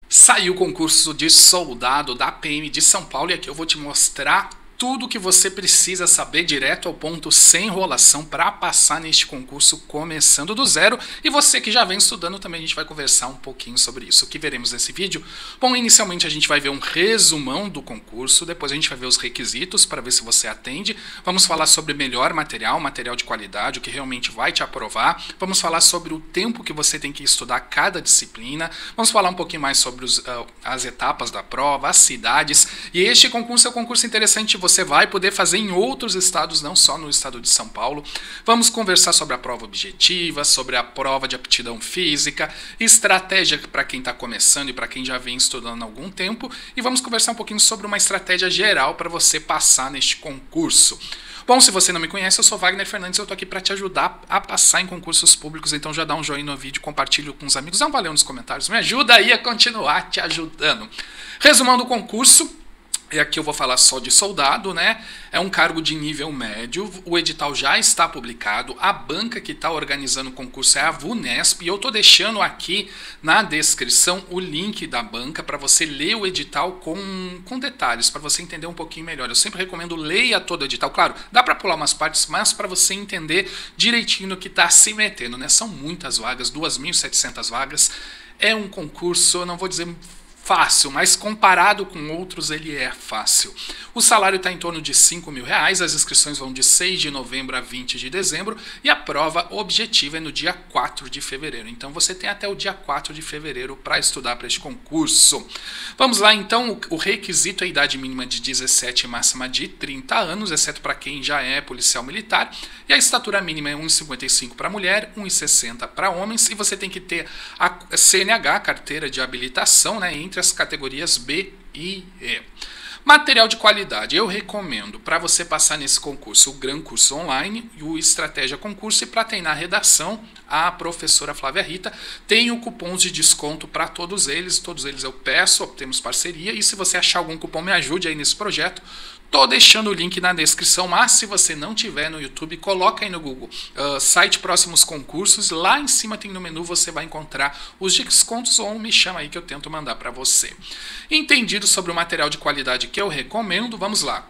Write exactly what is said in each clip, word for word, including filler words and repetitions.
Saiu o concurso de soldado da P M de São Paulo e aqui eu vou te mostrar tudo o que você precisa saber direto ao ponto, sem enrolação, para passar neste concurso começando do zero. E você que já vem estudando também, a gente vai conversar um pouquinho sobre isso. O que veremos nesse vídeo? Bom, inicialmente a gente vai ver um resumão do concurso, depois a gente vai ver os requisitos para ver se você atende. Vamos falar sobre melhor material, material de qualidade, o que realmente vai te aprovar. Vamos falar sobre o tempo que você tem que estudar cada disciplina. Vamos falar um pouquinho mais sobre os, uh, as etapas da prova, as cidades. E este concurso é um concurso interessante, você você vai poder fazer em outros estados, não só no estado de São Paulo. Vamos conversar sobre a prova objetiva, sobre a prova de aptidão física, estratégia para quem está começando e para quem já vem estudando há algum tempo, e vamos conversar um pouquinho sobre uma estratégia geral para você passar neste concurso. Bom, se você não me conhece, eu sou Wagner Fernandes, eu estou aqui para te ajudar a passar em concursos públicos, então já dá um joinha no vídeo, compartilha com os amigos, dá um valeu nos comentários, me ajuda aí a continuar te ajudando. Resumão do concurso. E aqui eu vou falar só de soldado, né? É um cargo de nível médio, o edital já está publicado, a banca que está organizando o concurso é a VUNESP, e eu estou deixando aqui na descrição o link da banca para você ler o edital com, com detalhes, para você entender um pouquinho melhor. Eu sempre recomendo leia todo o edital, claro, dá para pular umas partes, mas para você entender direitinho no que está se metendo, né? São muitas vagas, duas mil e setecentas vagas, é um concurso, eu não vou dizer fácil, mas comparado com outros ele é fácil. O salário está em torno de cinco mil reais, as inscrições vão de seis de novembro a vinte de dezembro e a prova objetiva é no dia quatro de fevereiro. Então você tem até o dia quatro de fevereiro para estudar para este concurso. Vamos lá então, o requisito é a idade mínima de dezessete e máxima de trinta anos, exceto para quem já é policial militar, e a estatura mínima é um e cinquenta e cinco para mulher, um e sessenta para homens, e você tem que ter a C N H, carteira de habilitação, né, entre as categorias B e E. Material de qualidade, eu recomendo para você passar nesse concurso o Gran Curso Online e o Estratégia Concurso, e para treinar a redação, a professora Flávia Rita tem o cupons de desconto para todos eles, todos eles eu peço, temos parceria, e se você achar algum cupom, me ajude aí nesse projeto. Tô deixando o link na descrição, mas se você não tiver no YouTube, coloca aí no Google, uh, site próximos concursos, lá em cima tem no menu, você vai encontrar os descontos, ou me chama aí que eu tento mandar para você. Entendido sobre o material de qualidade que eu recomendo, vamos lá.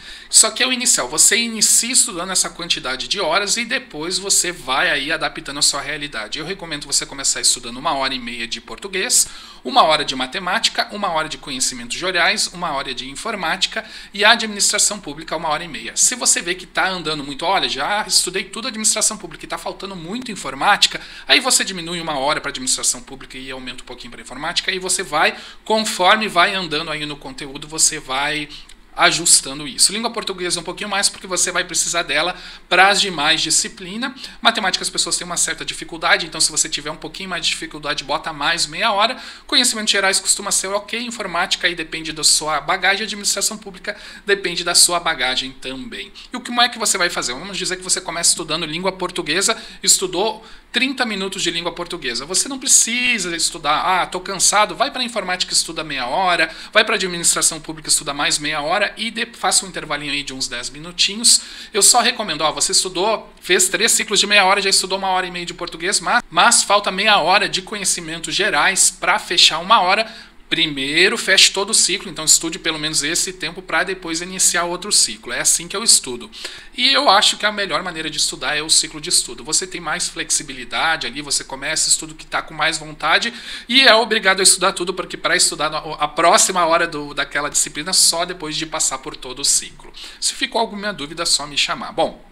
Só que é o inicial, você inicia estudando essa quantidade de horas e depois você vai aí adaptando a sua realidade. Eu recomendo você começar estudando uma hora e meia de português, uma hora de matemática, uma hora de conhecimentos gerais, uma hora de informática e a administração pública uma hora e meia. Se você vê que está andando muito, olha, já estudei tudo administração pública e está faltando muito informática, aí você diminui uma hora para administração pública e aumenta um pouquinho para informática, e você vai, conforme vai andando aí no conteúdo, você vai ajustando isso. Língua portuguesa um pouquinho mais, porque você vai precisar dela para as demais disciplinas. Matemática as pessoas têm uma certa dificuldade, então se você tiver um pouquinho mais de dificuldade, bota mais meia hora. Conhecimentos gerais costuma ser ok, informática aí depende da sua bagagem, administração pública depende da sua bagagem também. E o que é que você vai fazer? Vamos dizer que você começa estudando língua portuguesa, estudou trinta minutos de língua portuguesa. Você não precisa estudar, ah, tô cansado, vai para informática, estuda meia hora, vai para administração pública, estuda mais meia hora e de, faça um intervalinho aí de uns dez minutinhos. Eu só recomendo, ó, você estudou, fez três ciclos de meia hora, já estudou uma hora e meia de português, mas, mas falta meia hora de conhecimentos gerais para fechar uma hora. Primeiro feche todo o ciclo, então estude pelo menos esse tempo para depois iniciar outro ciclo. É assim que eu estudo. E eu acho que a melhor maneira de estudar é o ciclo de estudo. Você tem mais flexibilidade ali, você começa estudo que está com mais vontade e é obrigado a estudar tudo, porque para estudar a próxima hora do, daquela disciplina só depois de passar por todo o ciclo. Se ficou alguma dúvida, é só me chamar. Bom,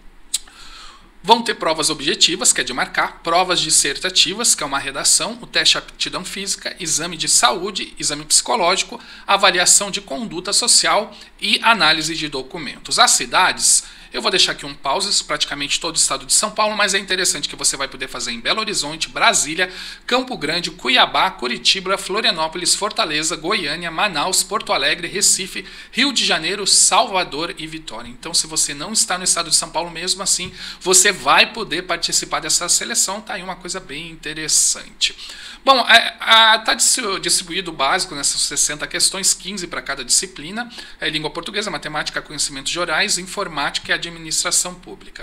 vão ter provas objetivas, que é de marcar, provas dissertativas, que é uma redação, o teste de aptidão física, exame de saúde, exame psicológico, avaliação de conduta social e análise de documentos. As cidades, eu vou deixar aqui um pause, praticamente todo o estado de São Paulo, mas é interessante que você vai poder fazer em Belo Horizonte, Brasília, Campo Grande, Cuiabá, Curitiba, Florianópolis, Fortaleza, Goiânia, Manaus, Porto Alegre, Recife, Rio de Janeiro, Salvador e Vitória. Então, se você não está no estado de São Paulo, mesmo assim, você vai poder participar dessa seleção, tá aí uma coisa bem interessante. Bom, está distribuído o básico nessas sessenta questões, quinze para cada disciplina, é língua portuguesa, matemática, conhecimentos gerais, informática e administração pública.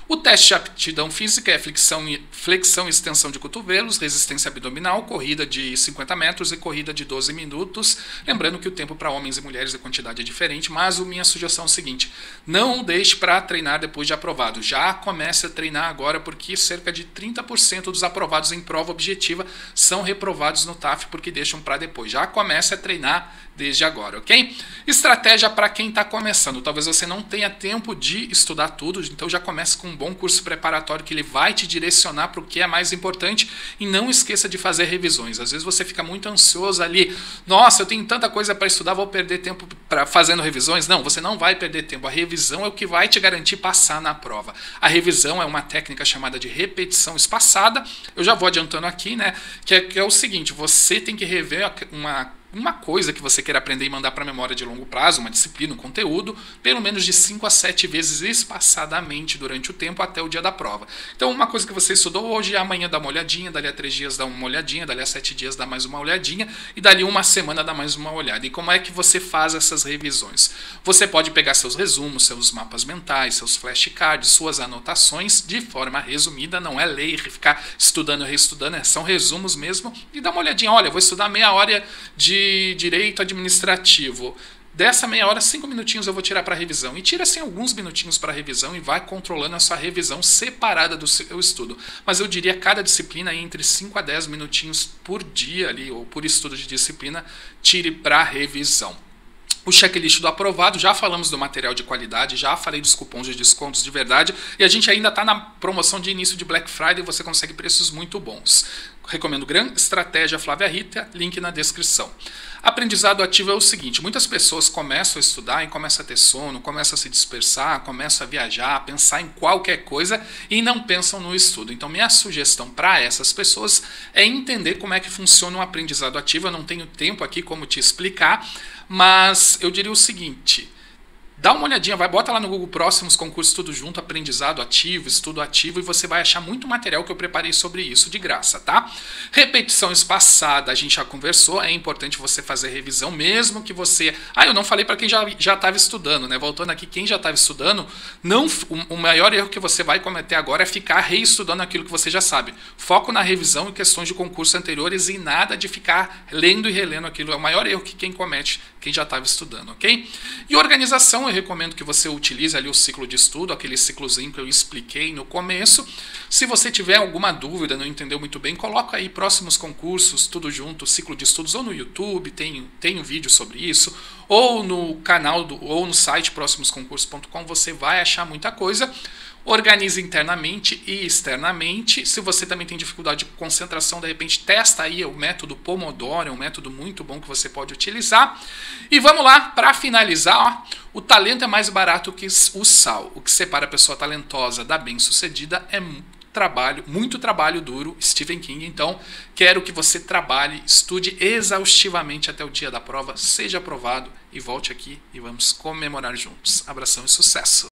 O teste de aptidão física é flexão e, flexão e extensão de cotovelos, resistência abdominal, corrida de cinquenta metros e corrida de doze minutos. Lembrando que o tempo para homens e mulheres a quantidade é diferente, mas a minha sugestão é o seguinte: não deixe para treinar depois de aprovado. Já comece a treinar agora, porque cerca de trinta por cento dos aprovados em prova objetiva são reprovados no T A F porque deixam para depois. Já comece a treinar desde agora, ok? Estratégia para quem está começando. Talvez você não tenha tempo de estudar tudo, então já comece com um bom curso preparatório que ele vai te direcionar para o que é mais importante, e não esqueça de fazer revisões. Às vezes você fica muito ansioso ali, nossa, eu tenho tanta coisa para estudar, vou perder tempo pra, fazendo revisões. Não, você não vai perder tempo. A revisão é o que vai te garantir passar na prova. A revisão é uma técnica chamada de repetição espaçada. Eu já vou adiantando aqui, né, que é, que é o seguinte: você tem que rever uma uma coisa que você quer aprender e mandar para a memória de longo prazo, uma disciplina, um conteúdo, pelo menos de cinco a sete vezes espaçadamente durante o tempo até o dia da prova. Então, uma coisa que você estudou hoje, amanhã dá uma olhadinha, dali a três dias dá uma olhadinha, dali a sete dias dá mais uma olhadinha, e dali uma semana dá mais uma olhada. E como é que você faz essas revisões? Você pode pegar seus resumos, seus mapas mentais, seus flashcards, suas anotações de forma resumida, não é ler e ficar estudando e reestudando, são resumos mesmo, e dá uma olhadinha. Olha, eu vou estudar meia hora de direito administrativo. Dessa meia hora, cinco minutinhos eu vou tirar para revisão. E tira assim alguns minutinhos para revisão e vai controlando a sua revisão separada do seu estudo. Mas eu diria cada disciplina entre cinco a dez minutinhos por dia ali, ou por estudo de disciplina, tire para revisão. O checklist do aprovado, já falamos do material de qualidade, já falei dos cupons de descontos de verdade, e a gente ainda está na promoção de início de Black Friday, você consegue preços muito bons. Recomendo Gran Estratégia Flávia Rita, link na descrição. Aprendizado ativo é o seguinte: muitas pessoas começam a estudar e começam a ter sono, começam a se dispersar, começam a viajar, a pensar em qualquer coisa e não pensam no estudo. Então minha sugestão para essas pessoas é entender como é que funciona o aprendizado ativo. Eu não tenho tempo aqui como te explicar, mas eu diria o seguinte: dá uma olhadinha, vai, bota lá no Google Próximos Concursos tudo junto, aprendizado ativo, estudo ativo, e você vai achar muito material que eu preparei sobre isso de graça, tá? Repetição espaçada, a gente já conversou, é importante você fazer revisão, mesmo que você... Ah, eu não falei para quem já já estava estudando, né? Voltando aqui, quem já estava estudando, não, o, o maior erro que você vai cometer agora é ficar reestudando aquilo que você já sabe. Foco na revisão e questões de concurso anteriores e nada de ficar lendo e relendo aquilo. É o maior erro que quem comete, quem já estava estudando, ok? E organização, eu recomendo que você utilize ali o ciclo de estudo, aquele ciclozinho que eu expliquei no começo. Se você tiver alguma dúvida, não entendeu muito bem, coloca aí Próximos Concursos, tudo junto, ciclo de estudos, ou no YouTube, tem, tem um vídeo sobre isso, ou no canal, do, ou no site próximos concursos ponto com, você vai achar muita coisa. Organize internamente e externamente. Se você também tem dificuldade de concentração, de repente testa aí o método Pomodoro, é um método muito bom que você pode utilizar. E vamos lá, para finalizar, ó, o talento é mais barato que o sal. O que separa a pessoa talentosa da bem-sucedida é trabalho, muito trabalho duro, Stephen King. Então, quero que você trabalhe, estude exaustivamente até o dia da prova, seja aprovado e volte aqui e vamos comemorar juntos. Abração e sucesso!